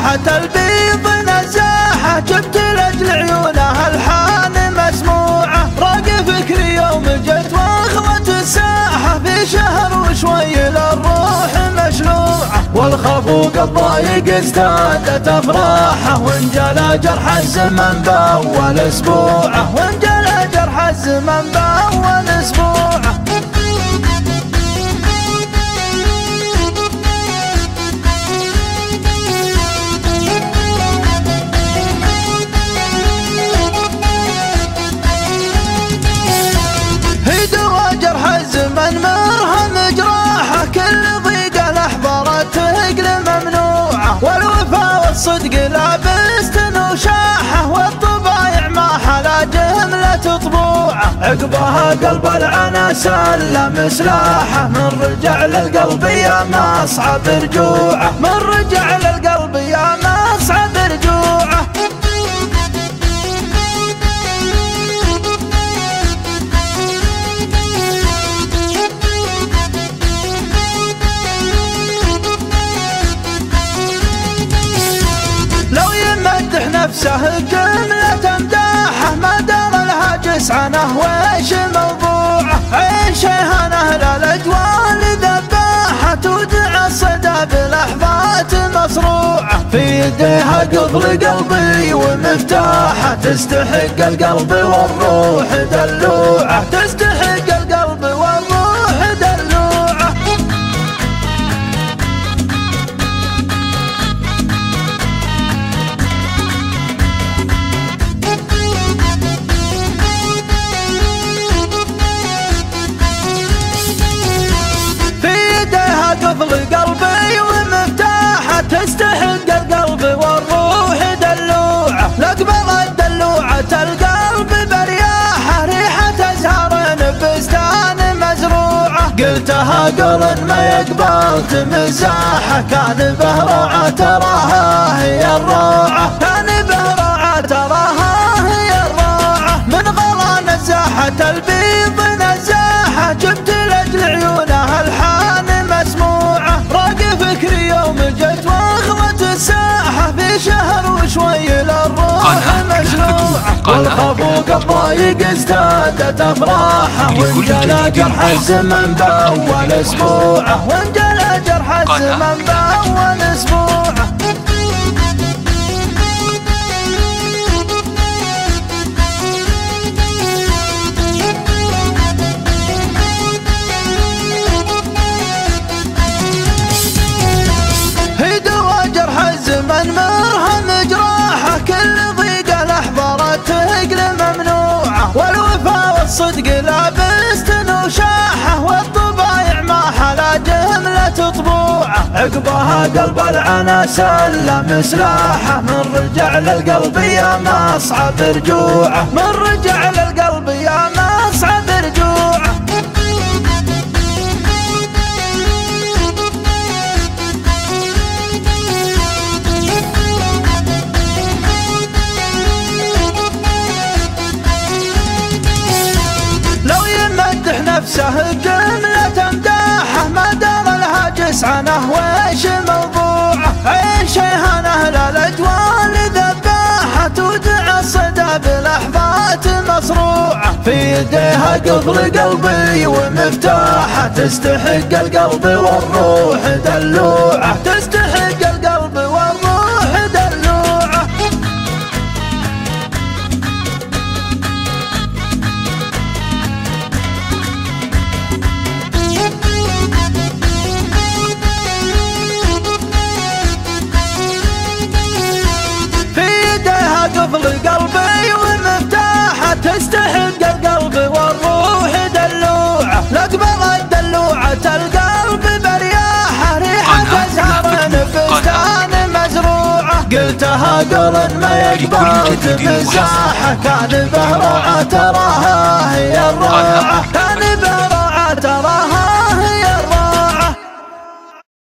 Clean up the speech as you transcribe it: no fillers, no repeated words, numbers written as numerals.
مساحة البيض نزاحة، جبت لأجل عيونها الحان مسموعة. راق فكري يوم جت واخذت الساحة، في شهر وشوي للروح مشلوعة. والخفوق الضايق ازدادت افراحه، وانجلى جرح الزمن باول اسبوعه، وانجلى جرح الزمن باول اسبوعه. الزمن مرهم جراحه، كل ضيقه لحظة تقل ممنوعه. والوفا والصدق لابست وشاحه، والطبايع ما حلا جملة طبوعه. عقبها قلب العنا سلم سلاحه، من رجع للقلب يا ما صعب رجوعه، من رجع للقلب يا ما صعب رجوعه. نفسه جملة امداحه، ما دار لها جسعنه ويش موضوعه. عيشها للأجوال ذباحة، تودع الصدى بلحظات مصروعة. في يديها قبل قلبي ومفتاحه، تستحق القلب والروح دلوعه، تستحق القلب والروح دلوعه. قفل قلبي ومفتاحه، تستحق القلب والروح دلوعه. لقبل الدلوعة القلب برياحه، ريحة أزهار بستان مزروعة. قلتها قرن ما يقبل تمزاحه، كان به روعة تراها هي الروعة، كان به روعة تراها هي الروعة. من غلا نزاحة البيض نزاحة، جبت لأجل عيونها الحان مسموعة. راق فكري يوم جت واخذت الساحة، في شهر وشوي للروح مشلوعة. والخفوق الضايق ازدادت افراحه، وانجلى جرح الزمن باول اسبوعه، وانجلى جرح الزمن باول اسبوعه. الزمن مرهم جراحه، كل ضيقه لحظة تقل ممنوعه. والوفا والصدق لابست وشاحه، والطبايع ما حلا جملة طبوعه. عقبها قلب العنا سلم سلاحه، من رجع للقلب يا ما صعب رجوعه، من رجع للقلب يا ما صعب رجوعه. نفسه جملة امداحه، ما دار لها جسعنه ويش موضوعه. عيشها للأجوال ذباحة، تودع الصدى بلحظات مصروعة. في يديها قفل قلبي ومفتاحه، تستحق القلب والروح دلوعه، تستحق القلب والروح دلوعه. قفل قلبي ومفتاحه، تستحق القلب والروح دلوعه. لقبل الدلوعة القلب برياحه، ريحة أزهار بستان مزروعة. قلتها قرن ما يقبل تمزاحه، كان به روعة تراها هي الروعة، كان به روعة تراها